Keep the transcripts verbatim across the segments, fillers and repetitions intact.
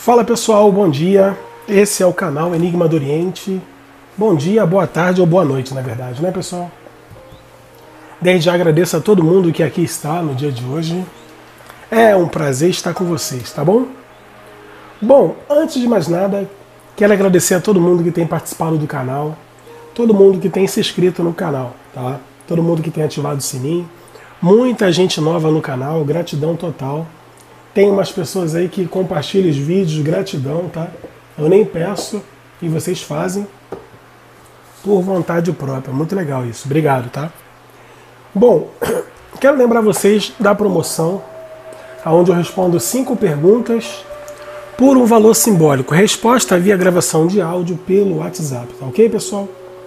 Fala pessoal, bom dia. Esse é o canal Enigma do Oriente. Bom dia, boa tarde ou boa noite, na verdade, né pessoal? Desde já agradeço a todo mundo que aqui está no dia de hoje. É um prazer estar com vocês, tá bom? Bom, antes de mais nada, quero agradecer a todo mundo que tem participado do canal, todo mundo que tem se inscrito no canal, tá? Todo mundo que tem ativado o sininho. Muita gente nova no canal, gratidão total. Tem umas pessoas aí que compartilham os vídeos, gratidão, tá? Eu nem peço e vocês fazem por vontade própria. Muito legal isso. Obrigado, tá? Bom, quero lembrar vocês da promoção onde eu respondo cinco perguntas por um valor simbólico. Resposta via gravação de áudio pelo WhatsApp, tá ok, pessoal?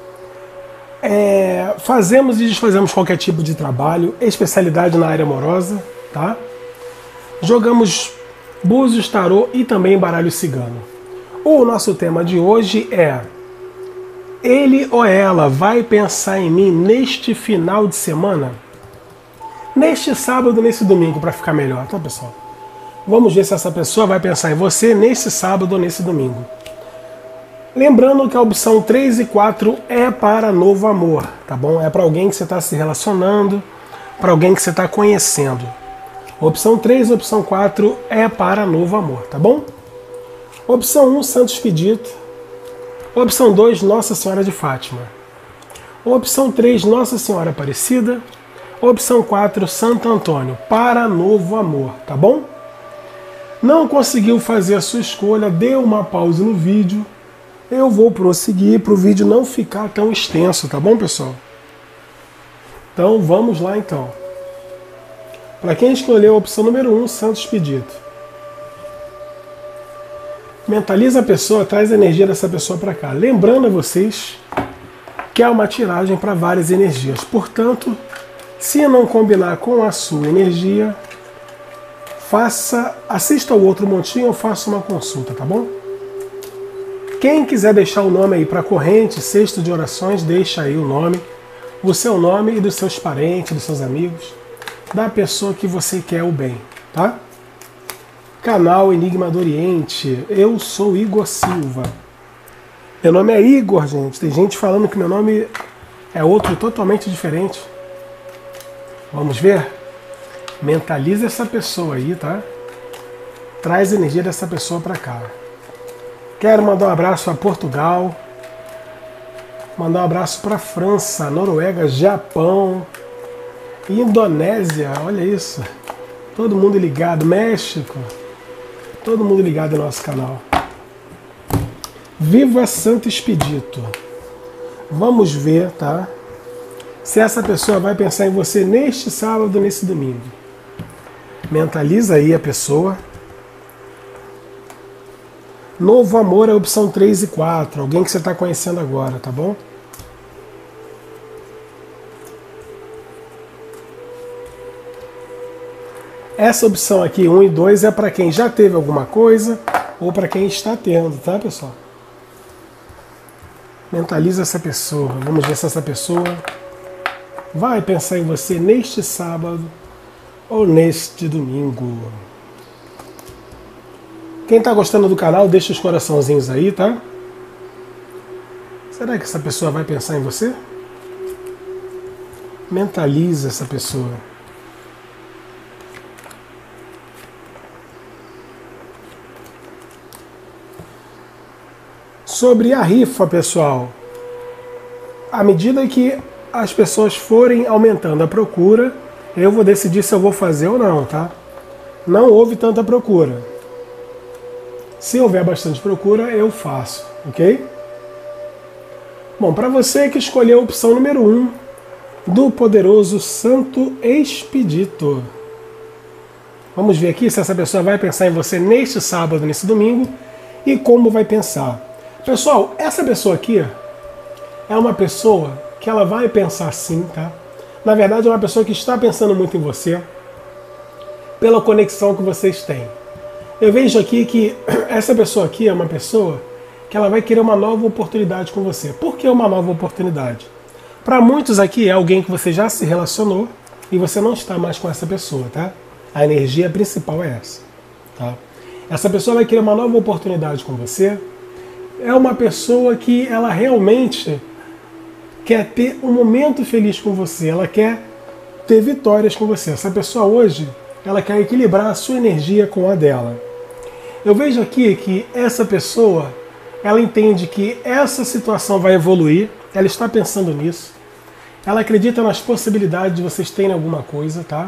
É, fazemos e desfazemos qualquer tipo de trabalho, especialidade na área amorosa, tá? Jogamos búzios, tarô e também baralho cigano. O nosso tema de hoje é: ele ou ela vai pensar em mim neste final de semana? Neste sábado, nesse domingo, para ficar melhor, tá pessoal? Vamos ver se essa pessoa vai pensar em você nesse sábado ou nesse domingo. Lembrando que a opção três e quatro é para novo amor, tá bom? É para alguém que você está se relacionando, para alguém que você está conhecendo. Opção três e opção quatro é para novo amor, tá bom? Opção um, Santo Expedito. Opção dois, Nossa Senhora de Fátima. Opção três, Nossa Senhora Aparecida. Opção quatro, Santo Antônio, para novo amor, tá bom? Não conseguiu fazer a sua escolha, dê uma pausa no vídeo. Eu vou prosseguir para o vídeo não ficar tão extenso, tá bom, pessoal? Então vamos lá então. Para quem escolheu a opção número um, Santo Expedito. Mentaliza a pessoa, traz a energia dessa pessoa para cá. Lembrando a vocês que é uma tiragem para várias energias. Portanto, se não combinar com a sua energia, faça, assista ao outro montinho ou faça uma consulta, tá bom? Quem quiser deixar o nome aí para corrente, cesto de orações, deixa aí o nome, o seu nome e dos seus parentes, dos seus amigos, da pessoa que você quer o bem, tá? Canal Enigma do Oriente, eu sou Igor Silva. Meu nome é Igor, gente. Tem gente falando que meu nome é outro totalmente diferente. Vamos ver? Mentaliza essa pessoa aí, tá? Traz a energia dessa pessoa para cá. Quero mandar um abraço a Portugal, mandar um abraço para França, Noruega, Japão, Indonésia, olha isso. Todo mundo ligado, México, todo mundo ligado no nosso canal. Viva Santo Expedito. Vamos ver, tá? Se essa pessoa vai pensar em você neste sábado, nesse domingo. Mentaliza aí a pessoa. Novo amor é a opção três e quatro. Alguém que você está conhecendo agora, tá bom? Essa opção aqui, um e dois, é para quem já teve alguma coisa ou para quem está tendo, tá, pessoal? Mentaliza essa pessoa. Vamos ver se essa pessoa vai pensar em você neste sábado ou neste domingo. Quem está gostando do canal, deixa os coraçãozinhos aí, tá? Será que essa pessoa vai pensar em você? Mentaliza essa pessoa. Sobre a rifa, pessoal, à medida que as pessoas forem aumentando a procura, eu vou decidir se eu vou fazer ou não, tá? Não houve tanta procura. Se houver bastante procura, eu faço, ok? Bom, para você que escolheu a opção número um do poderoso Santo Expedito. Vamos ver aqui se essa pessoa vai pensar em você neste sábado, nesse domingo, e como vai pensar. Pessoal, essa pessoa aqui é uma pessoa que ela vai pensar sim, tá? Na verdade, é uma pessoa que está pensando muito em você, pela conexão que vocês têm. Eu vejo aqui que essa pessoa aqui é uma pessoa que ela vai querer uma nova oportunidade com você. Por que uma nova oportunidade? Para muitos aqui é alguém que você já se relacionou e você não está mais com essa pessoa, tá? A energia principal é essa, tá? Essa pessoa vai querer uma nova oportunidade com você. É uma pessoa que ela realmente quer ter um momento feliz com você. Ela quer ter vitórias com você. Essa pessoa hoje, ela quer equilibrar a sua energia com a dela. Eu vejo aqui que essa pessoa, ela entende que essa situação vai evoluir. Ela está pensando nisso. Ela acredita nas possibilidades de vocês terem alguma coisa, tá?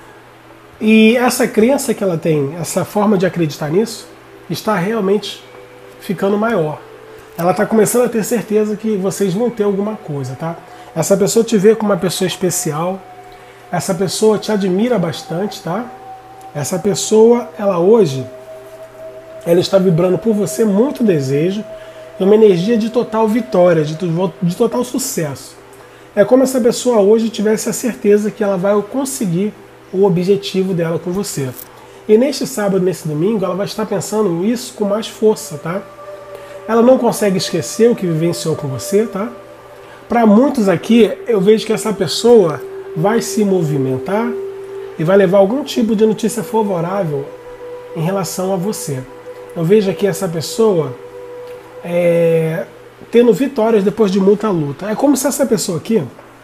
E essa crença que ela tem, essa forma de acreditar nisso, está realmente ficando maior. Ela está começando a ter certeza que vocês vão ter alguma coisa, tá? Essa pessoa te vê como uma pessoa especial. Essa pessoa te admira bastante, tá? Essa pessoa, ela hoje, ela está vibrando por você muito desejo e uma energia de total vitória, de, de total sucesso. É como se essa pessoa hoje tivesse a certeza que ela vai conseguir o objetivo dela com você. E neste sábado, nesse domingo, ela vai estar pensando isso com mais força, tá? Ela não consegue esquecer o que vivenciou com você, tá? Para muitos aqui, eu vejo que essa pessoa vai se movimentar e vai levar algum tipo de notícia favorável em relação a você. Eu vejo aqui essa pessoa é, tendo vitórias depois de muita luta. É como se essa pessoa aqui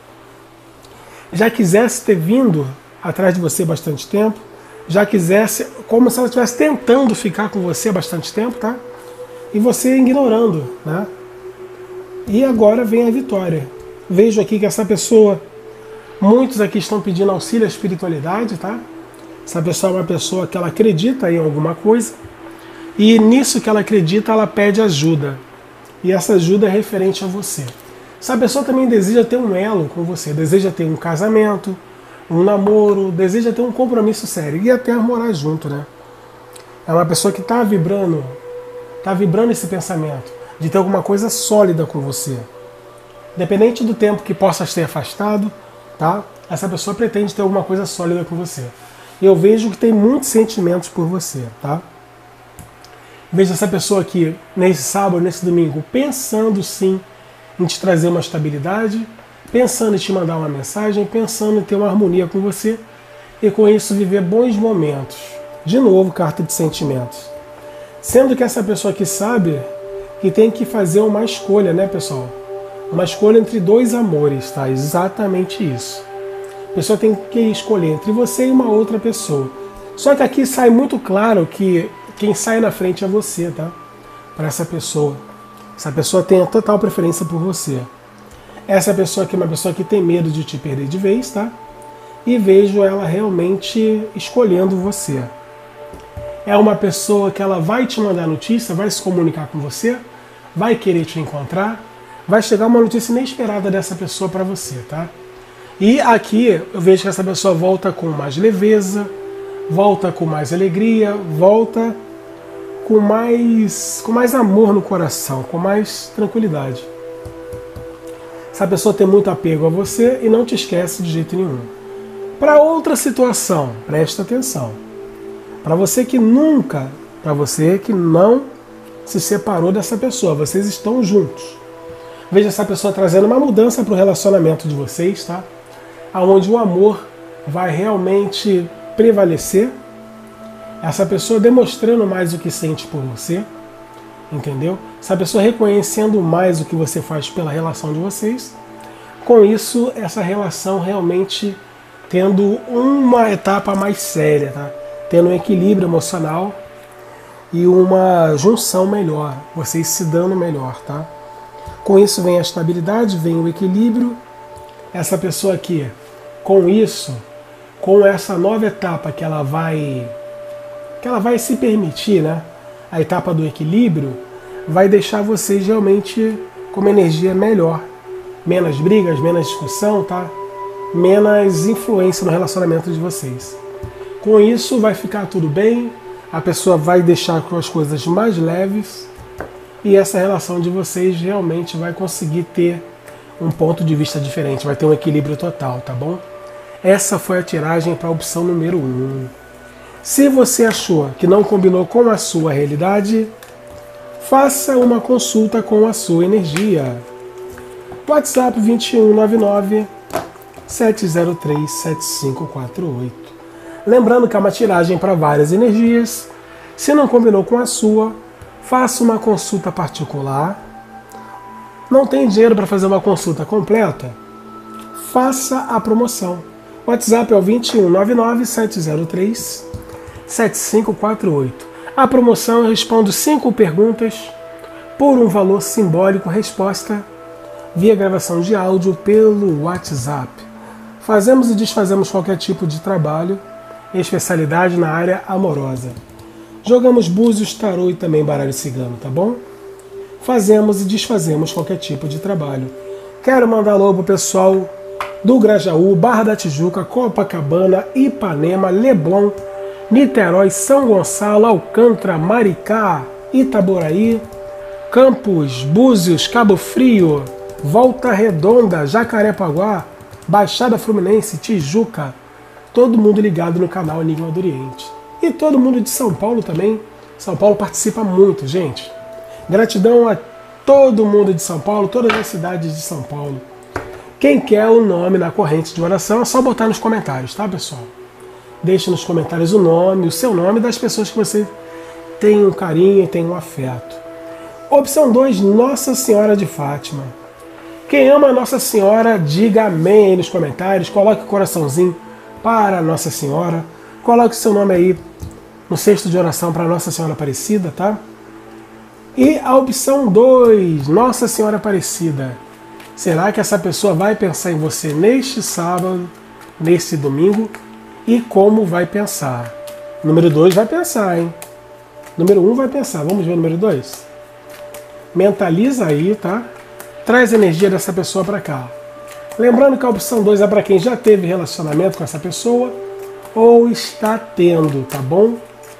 já quisesse ter vindo atrás de você há bastante tempo, já quisesse, como se ela estivesse tentando ficar com você há bastante tempo, tá? E você ignorando, né? E agora vem a vitória. Vejo aqui que essa pessoa, muitos aqui estão pedindo auxílio à espiritualidade, tá? Essa pessoa é uma pessoa que ela acredita em alguma coisa e nisso que ela acredita ela pede ajuda. E essa ajuda é referente a você. Essa pessoa também deseja ter um elo com você, deseja ter um casamento, um namoro, deseja ter um compromisso sério e até morar junto, né? É uma pessoa que está vibrando, está vibrando esse pensamento de ter alguma coisa sólida com você. Independente do tempo que possa ter afastado, tá? Essa pessoa pretende ter alguma coisa sólida com você. E eu vejo que tem muitos sentimentos por você, tá? Vejo essa pessoa aqui, nesse sábado, nesse domingo, pensando sim em te trazer uma estabilidade, pensando em te mandar uma mensagem, pensando em ter uma harmonia com você e com isso viver bons momentos. De novo, carta de sentimentos. Sendo que essa pessoa aqui sabe que tem que fazer uma escolha, né, pessoal? Uma escolha entre dois amores, tá? Exatamente isso. A pessoa tem que escolher entre você e uma outra pessoa. Só que aqui sai muito claro que quem sai na frente é você, tá? Para essa pessoa. Essa pessoa tem a total preferência por você. Essa pessoa aqui é uma pessoa que tem medo de te perder de vez, tá? E vejo ela realmente escolhendo você. É uma pessoa que ela vai te mandar notícia, vai se comunicar com você, vai querer te encontrar, vai chegar uma notícia inesperada dessa pessoa para você, tá? E aqui eu vejo que essa pessoa volta com mais leveza, volta com mais alegria, volta com mais, com mais amor no coração, com mais tranquilidade. Essa pessoa tem muito apego a você e não te esquece de jeito nenhum. Para outra situação, presta atenção. Para você que nunca, para você que não se separou dessa pessoa, vocês estão juntos. Veja essa pessoa trazendo uma mudança para o relacionamento de vocês, tá? Onde o amor vai realmente prevalecer. Essa pessoa demonstrando mais o que sente por você, entendeu? Essa pessoa reconhecendo mais o que você faz pela relação de vocês. Com isso, essa relação realmente tendo uma etapa mais séria, tá? Tendo um equilíbrio emocional e uma junção melhor, vocês se dando melhor, tá? Com isso vem a estabilidade, vem o equilíbrio. Essa pessoa aqui, com isso, com essa nova etapa que ela vai, que ela vai se permitir, né? A etapa do equilíbrio, vai deixar vocês realmente com uma energia melhor. Menos brigas, menos discussão, tá? Menos influência no relacionamento de vocês. Com isso vai ficar tudo bem, a pessoa vai deixar com as coisas mais leves e essa relação de vocês realmente vai conseguir ter um ponto de vista diferente, vai ter um equilíbrio total, tá bom? Essa foi a tiragem para a opção número um. Se você achou que não combinou com a sua realidade, faça uma consulta com a sua energia. WhatsApp vinte e um nove nove, sete zero três, sete cinco quatro oito. Lembrando que é uma tiragem para várias energias. Se não combinou com a sua, faça uma consulta particular. Não tem dinheiro para fazer uma consulta completa? Faça a promoção. O WhatsApp é o vinte e um, nove nove, sete zero três, sete cinco quatro oito. A promoção eu respondo cinco perguntas por um valor simbólico, resposta via gravação de áudio pelo WhatsApp. Fazemos e desfazemos qualquer tipo de trabalho, especialidade na área amorosa. Jogamos búzios, tarô e também baralho cigano, tá bom? Fazemos e desfazemos qualquer tipo de trabalho. Quero mandar alô pro pessoal do Grajaú, Barra da Tijuca, Copacabana, Ipanema, Leblon, Niterói, São Gonçalo, Alcântara, Maricá, Itaboraí, Campos, Búzios, Cabo Frio, Volta Redonda, Jacarepaguá, Baixada Fluminense, Tijuca. Todo mundo ligado no canal Enigma do Oriente. E todo mundo de São Paulo também. São Paulo participa muito, gente. Gratidão a todo mundo de São Paulo, todas as cidades de São Paulo. Quem quer o nome na corrente de oração é só botar nos comentários, tá, pessoal? Deixe nos comentários o nome, o seu nome das pessoas que você tem um carinho e tem um afeto. Opção dois, Nossa Senhora de Fátima. Quem ama Nossa Senhora, diga amém aí nos comentários. Coloque o coraçãozinho para Nossa Senhora. Coloque seu nome aí no cesto de oração para Nossa Senhora Aparecida, tá? E a opção dois, Nossa Senhora Aparecida. Será que essa pessoa vai pensar em você neste sábado, neste domingo? E como vai pensar? Número dois vai pensar, hein? Número um vai pensar. Vamos ver o número dois? Mentaliza aí, tá? Traz a energia dessa pessoa para cá. Lembrando que a opção dois é para quem já teve relacionamento com essa pessoa ou está tendo, tá bom?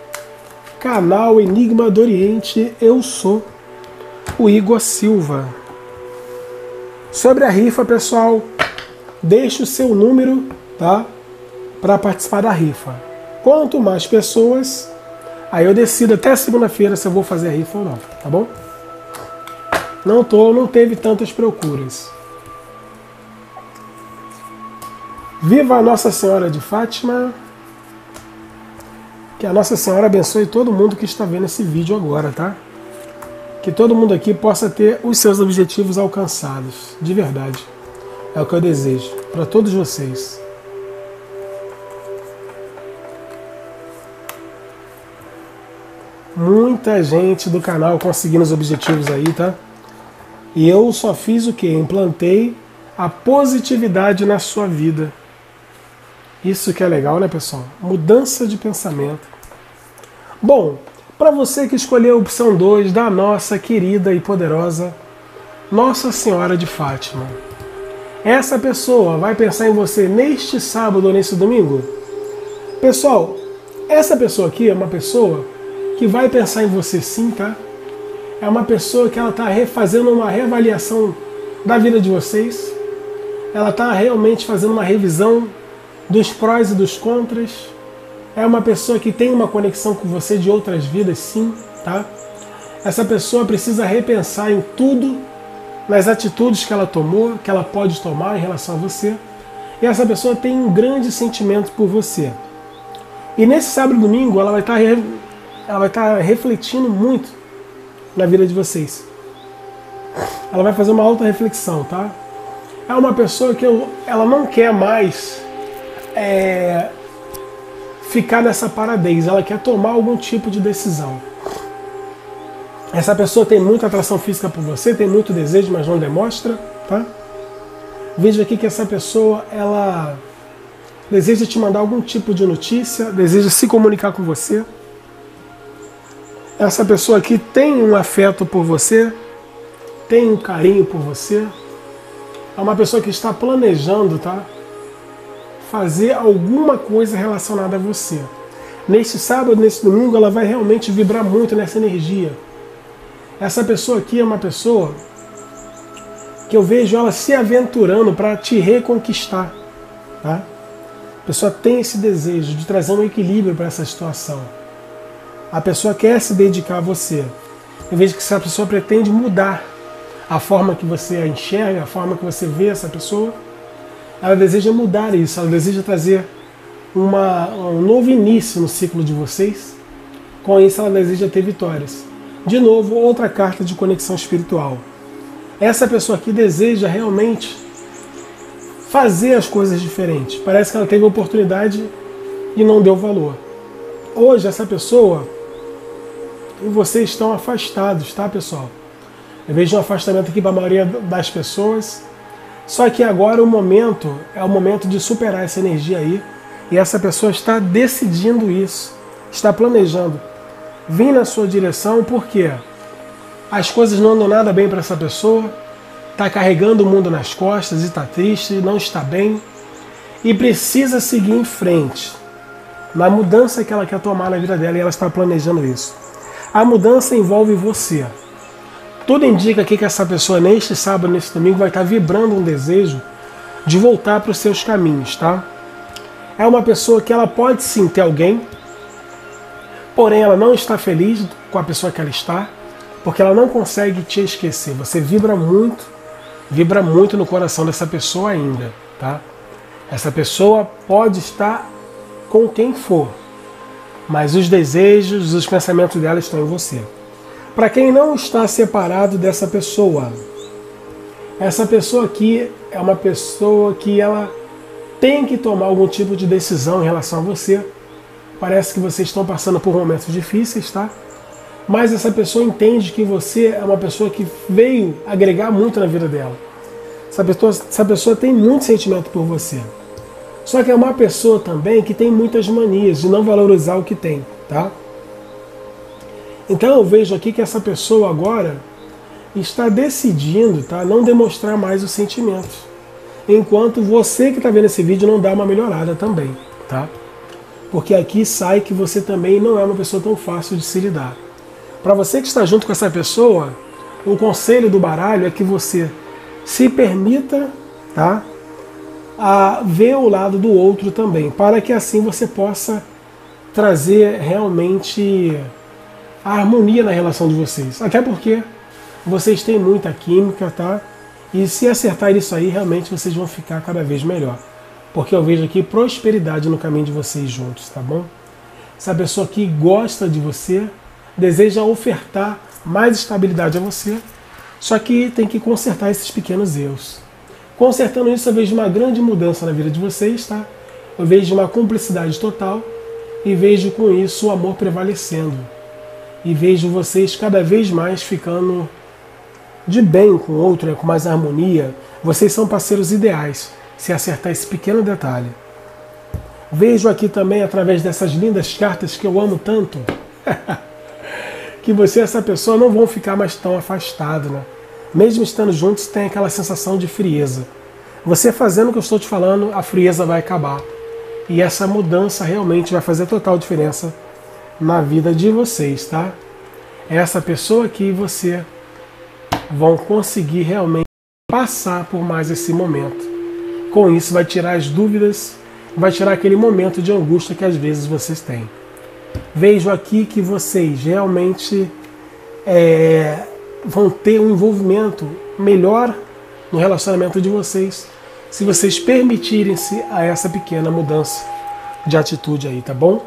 Canal Enigma do Oriente, eu sou o Igor Silva. Sobre a rifa, pessoal, deixe o seu número, tá? Para participar da rifa. Quanto mais pessoas, aí eu decido até segunda-feira se eu vou fazer a rifa ou não, tá bom? Não tô, não teve tantas procuras. Viva a Nossa Senhora de Fátima. Que a Nossa Senhora abençoe todo mundo que está vendo esse vídeo agora, tá? Que todo mundo aqui possa ter os seus objetivos alcançados, de verdade. É o que eu desejo para todos vocês. Muita gente do canal conseguindo os objetivos aí, tá? E eu só fiz o quê? Implantei a positividade na sua vida. Isso que é legal, né, pessoal? Mudança de pensamento. Bom, para você que escolheu a opção dois da nossa querida e poderosa Nossa Senhora de Fátima. Essa pessoa vai pensar em você neste sábado ou nesse domingo? Pessoal, essa pessoa aqui é uma pessoa que vai pensar em você sim, tá? É uma pessoa que ela está fazendo uma reavaliação da vida de vocês. Ela está realmente fazendo uma revisão dos prós e dos contras. É uma pessoa que tem uma conexão com você de outras vidas, sim, tá? Essa pessoa precisa repensar em tudo, nas atitudes que ela tomou, que ela pode tomar em relação a você. E essa pessoa tem um grande sentimento por você. E nesse sábado e domingo ela vai estar, ela vai estar refletindo muito na vida de vocês. Ela vai fazer uma alta reflexão, tá? É uma pessoa que eu, ela não quer mais é, ficar nessa paradez, ela quer tomar algum tipo de decisão. Essa pessoa tem muita atração física por você, tem muito desejo, mas não demonstra, tá? Veja aqui que essa pessoa, ela deseja te mandar algum tipo de notícia, deseja se comunicar com você. Essa pessoa aqui tem um afeto por você, tem um carinho por você. É uma pessoa que está planejando, tá? Fazer alguma coisa relacionada a você. Neste sábado, nesse domingo, ela vai realmente vibrar muito nessa energia. Essa pessoa aqui é uma pessoa que eu vejo ela se aventurando para te reconquistar, tá? A pessoa tem esse desejo de trazer um equilíbrio para essa situação. A pessoa quer se dedicar a você. Eu vejo que essa pessoa pretende mudar a forma que você a enxerga, a forma que você vê essa pessoa. Ela deseja mudar isso, ela deseja trazer uma, um novo início no ciclo de vocês. Com isso, ela deseja ter vitórias. De novo, outra carta de conexão espiritual. Essa pessoa aqui deseja realmente fazer as coisas diferentes. Parece que ela teve a oportunidade e não deu valor. Hoje, essa pessoa e você estão afastados, tá, pessoal? Eu vejo um afastamento aqui para a maioria das pessoas. Só que agora o momento é o momento de superar essa energia aí. E essa pessoa está decidindo isso, está planejando vir na sua direção, porque as coisas não andam nada bem para essa pessoa, está carregando o mundo nas costas e está triste, não está bem e precisa seguir em frente na mudança que ela quer tomar na vida dela, e ela está planejando isso. A mudança envolve você. Tudo indica aqui que essa pessoa neste sábado, neste domingo, vai estar vibrando um desejo de voltar para os seus caminhos, tá? É uma pessoa que ela pode sim ter alguém, porém ela não está feliz com a pessoa que ela está, porque ela não consegue te esquecer. Você vibra muito, vibra muito no coração dessa pessoa ainda, tá? Essa pessoa pode estar com quem for, mas os desejos, os pensamentos dela estão em você. Para quem não está separado dessa pessoa, essa pessoa aqui é uma pessoa que ela tem que tomar algum tipo de decisão em relação a você. Parece que vocês estão passando por momentos difíceis, tá? Mas essa pessoa entende que você é uma pessoa que veio agregar muito na vida dela. Essa pessoa, essa pessoa tem muito sentimento por você. Só que é uma pessoa também que tem muitas manias de não valorizar o que tem, tá? Então eu vejo aqui que essa pessoa agora está decidindo, tá, não demonstrar mais os sentimentos. Enquanto você que está vendo esse vídeo não dá uma melhorada também, tá? Porque aqui sai que você também não é uma pessoa tão fácil de se lidar. Para você que está junto com essa pessoa, o conselho do baralho é que você se permita, tá, a ver o lado do outro também, para que assim você possa trazer realmente a harmonia na relação de vocês. Até porque vocês têm muita química, tá? E se acertar isso aí, realmente vocês vão ficar cada vez melhor. Porque eu vejo aqui prosperidade no caminho de vocês juntos, tá bom? Essa pessoa aqui gosta de você, deseja ofertar mais estabilidade a você, só que tem que consertar esses pequenos erros. Consertando isso, eu vejo uma grande mudança na vida de vocês, tá? Eu vejo uma cumplicidade total e vejo com isso o amor prevalecendo. E vejo vocês cada vez mais ficando de bem com o outro, né, com mais harmonia. Vocês são parceiros ideais, se acertar esse pequeno detalhe. Vejo aqui também, através dessas lindas cartas que eu amo tanto, que você e essa pessoa não vão ficar mais tão afastados, né? Mesmo estando juntos, tem aquela sensação de frieza. Você fazendo o que eu estou te falando, a frieza vai acabar. E essa mudança realmente vai fazer total diferença na vida de vocês, tá? Essa pessoa que você vão conseguir realmente passar por mais esse momento. Com isso vai tirar as dúvidas, vai tirar aquele momento de angústia que às vezes vocês têm. Vejo aqui que vocês realmente é, vão ter um envolvimento melhor no relacionamento de vocês, se vocês permitirem-se a essa pequena mudança de atitude aí, tá bom?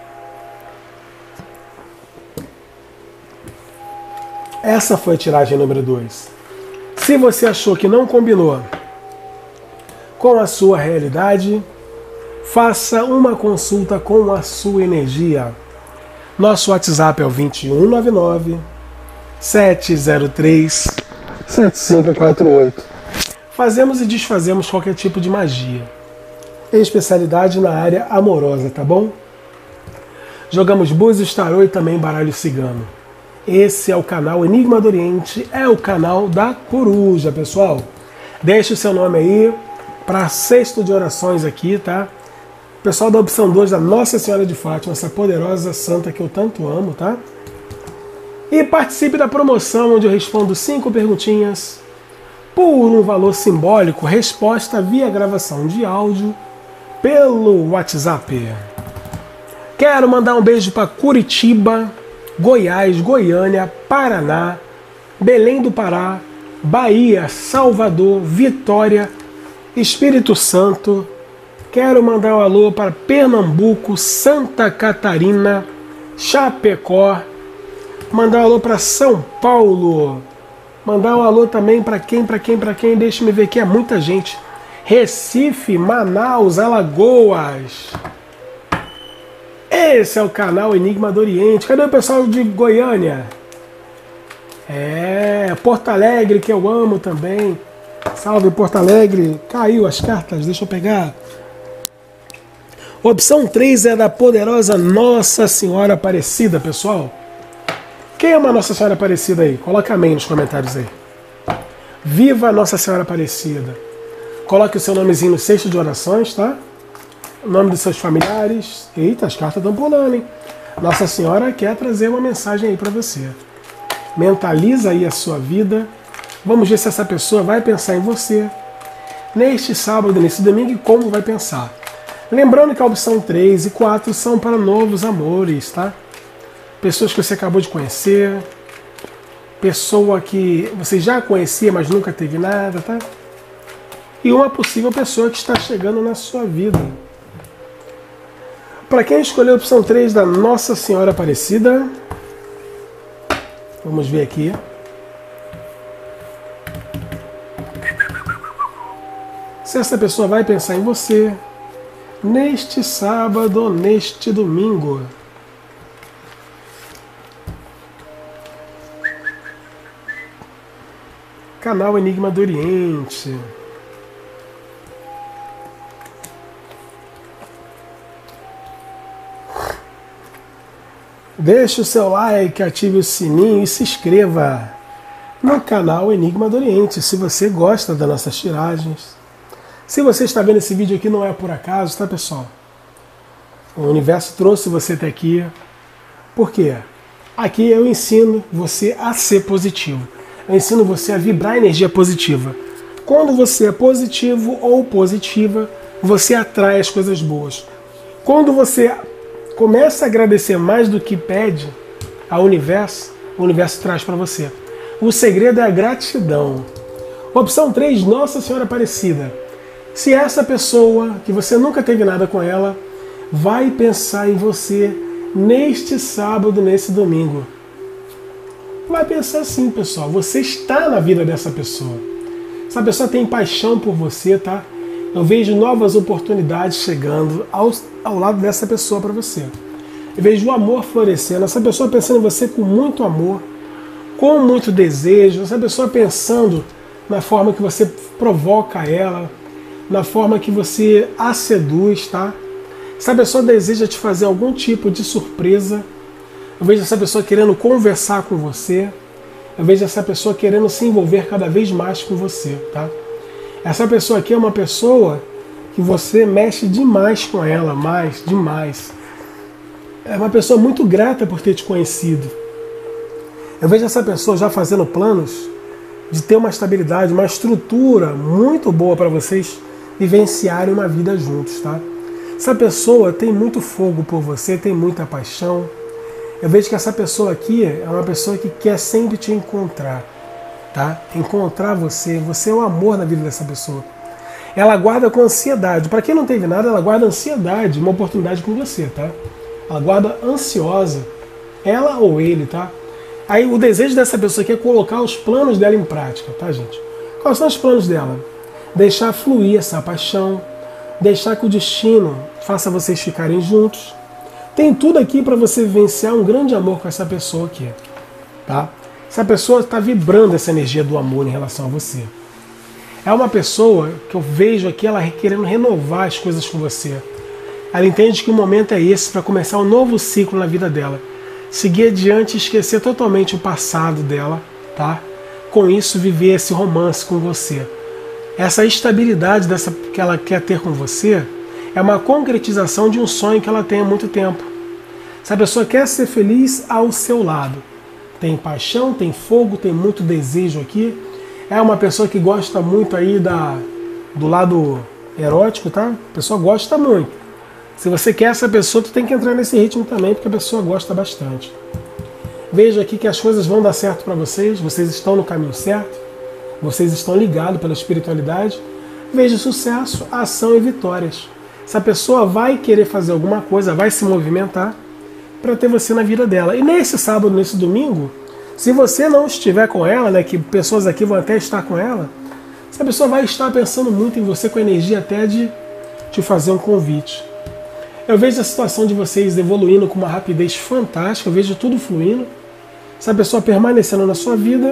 Essa foi a tiragem número dois. Se você achou que não combinou com a sua realidade, faça uma consulta com a sua energia. Nosso WhatsApp é o vinte e um nove nove, sete zero três, sete cinco quatro oito. Fazemos e desfazemos qualquer tipo de magia. Especialidade na área amorosa, tá bom? Jogamos búzios, tarô e também baralho cigano. Esse é o canal Enigma do Oriente, é o canal da Coruja, pessoal. Deixe o seu nome aí para cesto de orações aqui, tá? Pessoal da opção dois da Nossa Senhora de Fátima, essa poderosa santa que eu tanto amo, tá? E participe da promoção onde eu respondo cinco perguntinhas por um valor simbólico, resposta via gravação de áudio pelo WhatsApp. Quero mandar um beijo para Curitiba, Goiás, Goiânia, Paraná, Belém do Pará, Bahia, Salvador, Vitória, Espírito Santo. Quero mandar um alô para Pernambuco, Santa Catarina, Chapecó. Mandar um alô para São Paulo. Mandar um alô também para quem, para quem, para quem? Deixa-me ver aqui, é muita gente. Recife, Manaus, Alagoas. Esse é o canal Enigma do Oriente. Cadê o pessoal de Goiânia? É, Porto Alegre, que eu amo também. Salve, Porto Alegre. Caiu as cartas, deixa eu pegar. Opção três é da poderosa Nossa Senhora Aparecida, pessoal. Quem é uma Nossa Senhora Aparecida aí? Coloca amém nos comentários aí. Viva Nossa Senhora Aparecida. Coloque o seu nomezinho no cesto de orações, tá? O nome dos seus familiares. Eita, as cartas estão pulando, hein? Nossa Senhora quer trazer uma mensagem aí para você. Mentaliza aí a sua vida. Vamos ver se essa pessoa vai pensar em você neste sábado, nesse domingo, e como vai pensar. Lembrando que a opção três e quatro são para novos amores, tá? Pessoas que você acabou de conhecer, pessoa que você já conhecia, mas nunca teve nada, tá? E uma possível pessoa que está chegando na sua vida. Para quem escolheu a opção três da Nossa Senhora Aparecida, vamos ver aqui. Se essa pessoa vai pensar em você neste sábado ou neste domingo. Canal Enigma do Oriente. Deixe o seu like, ative o sininho e se inscreva no canal Enigma do Oriente se você gosta das nossas tiragens. Se você está vendo esse vídeo aqui não é por acaso, tá, pessoal? O universo trouxe você até aqui. Por quê? Aqui eu ensino você a ser positivo. Eu ensino você a vibrar energia positiva. Quando você é positivo ou positiva, você atrai as coisas boas. Quando você começa a agradecer mais do que pede ao universo, o universo traz para você. O segredo é a gratidão. Opção três, Nossa Senhora Aparecida. Se essa pessoa, que você nunca teve nada com ela, vai pensar em você neste sábado, nesse domingo. Vai pensar assim, pessoal. Você está na vida dessa pessoa. Essa pessoa tem paixão por você, tá? Eu vejo novas oportunidades chegando ao, ao lado dessa pessoa para você. Eu vejo o amor florescendo. Essa pessoa pensando em você com muito amor, com muito desejo. Essa pessoa pensando na forma que você provoca ela, na forma que você a seduz, tá? Essa pessoa deseja te fazer algum tipo de surpresa. Eu vejo essa pessoa querendo conversar com você. Eu vejo essa pessoa querendo se envolver cada vez mais com você, tá? Essa pessoa aqui é uma pessoa que você mexe demais com ela, mais, demais. É uma pessoa muito grata por ter te conhecido. Eu vejo essa pessoa já fazendo planos de ter uma estabilidade, uma estrutura muito boa para vocês vivenciarem uma vida juntos, tá? Essa pessoa tem muito fogo por você, tem muita paixão. Eu vejo que essa pessoa aqui é uma pessoa que quer sempre te encontrar, tá? Encontrar você, você é o amor na vida dessa pessoa. Ela aguarda com ansiedade. Para quem não teve nada, ela aguarda ansiedade, uma oportunidade com você, tá? Ela aguarda ansiosa, ela ou ele, tá? Aí o desejo dessa pessoa aqui é colocar os planos dela em prática, tá, gente? Quais são os planos dela? Deixar fluir essa paixão, deixar que o destino faça vocês ficarem juntos. Tem tudo aqui para você vivenciar um grande amor com essa pessoa aqui, tá? Essa pessoa está vibrando essa energia do amor em relação a você. É uma pessoa que eu vejo aqui, ela querendo renovar as coisas com você. Ela entende que o momento é esse para começar um novo ciclo na vida dela. Seguir adiante e esquecer totalmente o passado dela, tá? Com isso, viver esse romance com você. Essa estabilidade dessa, que ela quer ter com você é uma concretização de um sonho que ela tem há muito tempo. Essa pessoa quer ser feliz ao seu lado. Tem paixão, tem fogo, tem muito desejo aqui. É uma pessoa que gosta muito aí da, do lado erótico, tá? A pessoa gosta muito. Se você quer essa pessoa, tu tem que entrar nesse ritmo também, porque a pessoa gosta bastante. Veja aqui que as coisas vão dar certo para vocês, vocês estão no caminho certo, vocês estão ligados pela espiritualidade. Veja sucesso, ação e vitórias. Essa pessoa vai querer fazer alguma coisa, vai se movimentar para ter você na vida dela. E nesse sábado, nesse domingo, se você não estiver com ela, né, que pessoas aqui vão até estar com ela, essa pessoa vai estar pensando muito em você, com energia até de te fazer um convite. Eu vejo a situação de vocês evoluindo com uma rapidez fantástica, eu vejo tudo fluindo, essa pessoa permanecendo na sua vida.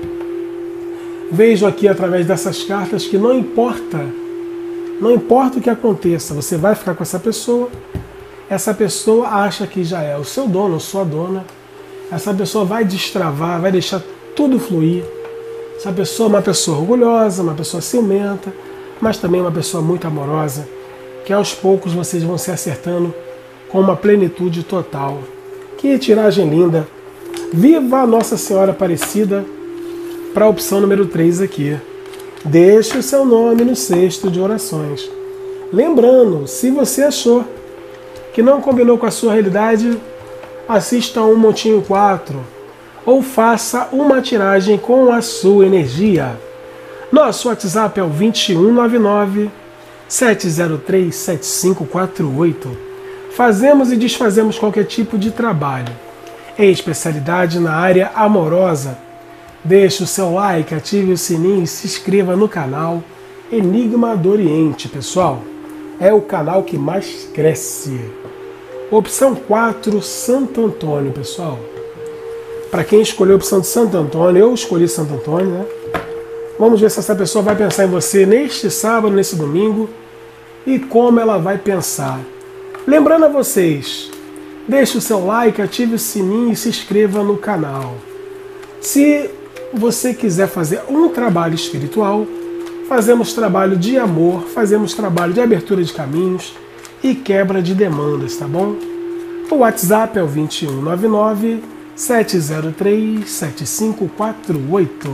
Vejo aqui através dessas cartas que não importa, não importa o que aconteça, você vai ficar com essa pessoa, essa pessoa acha que já é o seu dono, sua dona, essa pessoa vai destravar, vai deixar tudo fluir. Essa pessoa é uma pessoa orgulhosa, uma pessoa ciumenta, mas também uma pessoa muito amorosa, que aos poucos vocês vão se acertando com uma plenitude total. Que tiragem linda! Viva a Nossa Senhora Aparecida para a opção número três aqui. Deixe o seu nome no cesto de orações. Lembrando, se você achou que não combinou com a sua realidade, assista um Montinho quatro ou faça uma tiragem com a sua energia. Nosso WhatsApp é o vinte e um nove nove, sete zero três, sete cinco quatro oito. Fazemos e desfazemos qualquer tipo de trabalho, em especialidade na área amorosa. Deixe o seu like, ative o sininho e se inscreva no canal Enigma do Oriente, pessoal. É o canal que mais cresce. Opção quatro, Santo Antônio, pessoal. Para quem escolheu a opção de Santo Antônio, eu escolhi Santo Antônio, né? Vamos ver se essa pessoa vai pensar em você neste sábado, nesse domingo, e como ela vai pensar. Lembrando a vocês, deixe o seu like, ative o sininho e se inscreva no canal. Se você quiser fazer um trabalho espiritual, fazemos trabalho de amor, fazemos trabalho de abertura de caminhos e quebra de demandas, tá bom? O WhatsApp é o vinte e um nove nove, sete zero três, sete cinco quatro oito.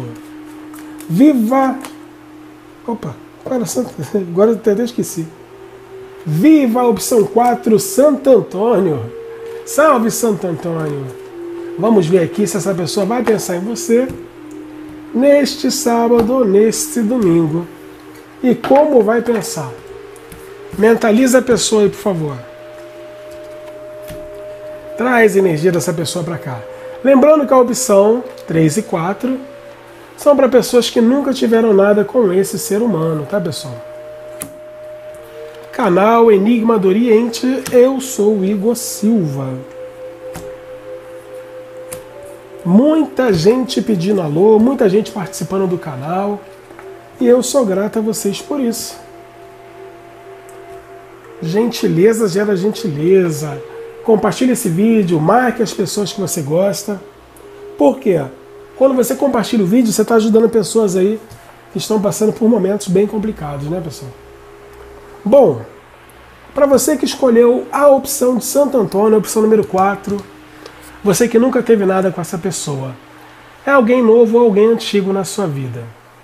Viva! Opa, agora eu até esqueci. Viva a opção quatro, Santo Antônio! Salve, Santo Antônio! Vamos ver aqui se essa pessoa vai pensar em você neste sábado ou neste domingo. E como vai pensar? Mentaliza a pessoa aí, por favor. Traz a energia dessa pessoa para cá. Lembrando que a opção três e quatro são para pessoas que nunca tiveram nada com esse ser humano, tá, pessoal? Canal Enigma do Oriente, eu sou o Igor Silva. Muita gente pedindo alô, muita gente participando do canal, e eu sou grato a vocês por isso. Gentileza gera gentileza. Compartilhe esse vídeo, marque as pessoas que você gosta. Por quê? Quando você compartilha o vídeo, você está ajudando pessoas aí que estão passando por momentos bem complicados, né, pessoal? Bom, para você que escolheu a opção de Santo Antônio, a opção número quatro, você que nunca teve nada com essa pessoa, é alguém novo ou alguém antigo na sua vida.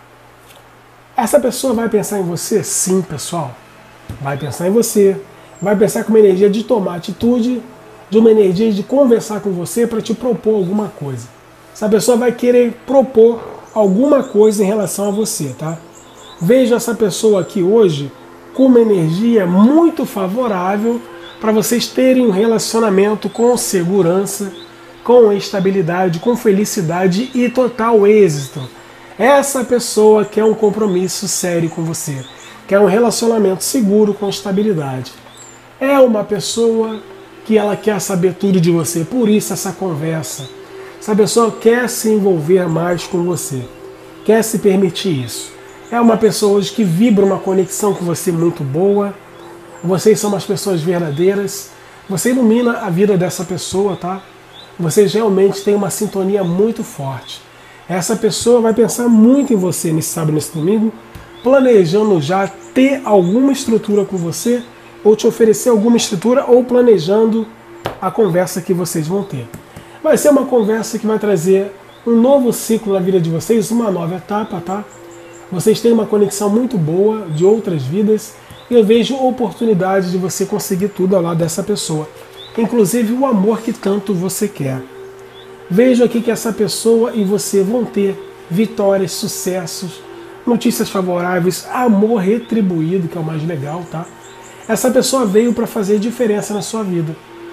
Essa pessoa vai pensar em você? Sim, pessoal. Vai pensar em você. Vai pensar com uma energia de tomar atitude, de uma energia de conversar com você para te propor alguma coisa. Essa pessoa vai querer propor alguma coisa em relação a você, tá? Vejo essa pessoa aqui hoje com uma energia muito favorável para vocês terem um relacionamento com segurança, com estabilidade, com felicidade e total êxito. Essa pessoa quer um compromisso sério com você, quer um relacionamento seguro com estabilidade. É uma pessoa que ela quer saber tudo de você, por isso essa conversa. Essa pessoa quer se envolver mais com você, quer se permitir isso. É uma pessoa hoje que vibra uma conexão com você muito boa. Vocês são umas pessoas verdadeiras. Você ilumina a vida dessa pessoa, tá? Vocês realmente têm uma sintonia muito forte. Essa pessoa vai pensar muito em você nesse sábado, nesse domingo, planejando já ter alguma estrutura com você, ou te oferecer alguma estrutura, ou planejando a conversa que vocês vão ter. Vai ser uma conversa que vai trazer um novo ciclo na vida de vocês, uma nova etapa, tá? Vocês têm uma conexão muito boa de outras vidas e eu vejo oportunidade de você conseguir tudo ao lado dessa pessoa, inclusive o amor que tanto você quer. Vejo aqui que essa pessoa e você vão ter vitórias, sucessos, notícias favoráveis, amor retribuído, que é o mais legal, tá? Essa pessoa veio para fazer diferença na sua vida.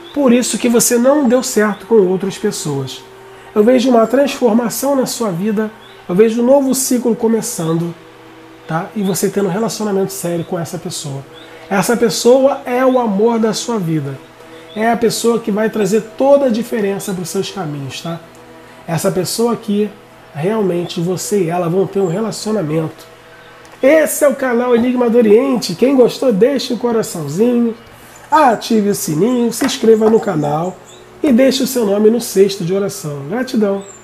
por isso que você não deu certo com outras pessoas. Eu vejo uma transformação na sua vida, eu vejo um novo ciclo começando, tá? E você tendo um relacionamento sério com essa pessoa. Essa pessoa é o amor da sua vida. É a pessoa que vai trazer toda a diferença para os seus caminhos, tá? Essa pessoa aqui, realmente você e ela vão ter um relacionamento. Esse é o canal Enigma do Oriente. Quem gostou, deixe o coraçãozinho, ative o sininho, se inscreva no canal e deixe o seu nome no cesto de oração. Gratidão!